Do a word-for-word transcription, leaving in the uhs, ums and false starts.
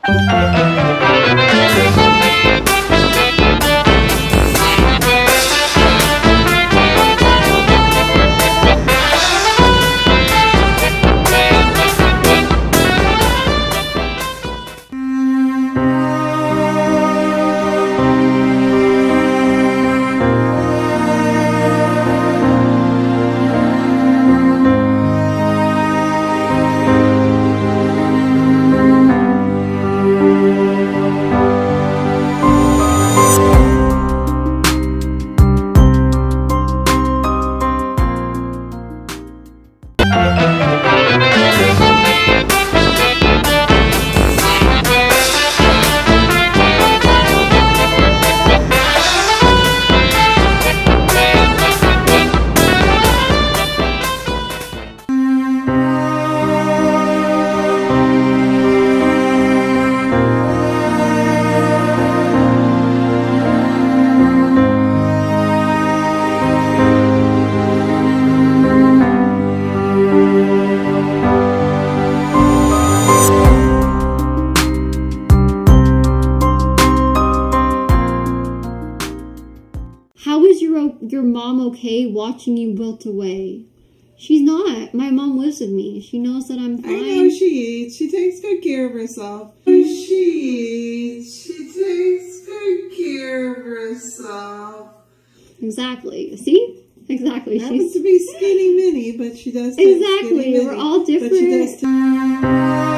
How is your your mom okay watching you wilt away? She's not. My mom lives with me. She knows that I'm fine. I know she eats. She takes good care of herself. She eats. She takes good care of herself. Exactly. See? Exactly. Happens She's to be skinny mini, but she does take exactly. skinny mini. We're all different. But she does